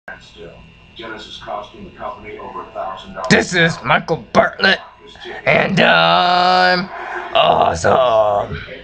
Genesis costing the company over $1,000. This is Michael Bartlett, and I'm awesome.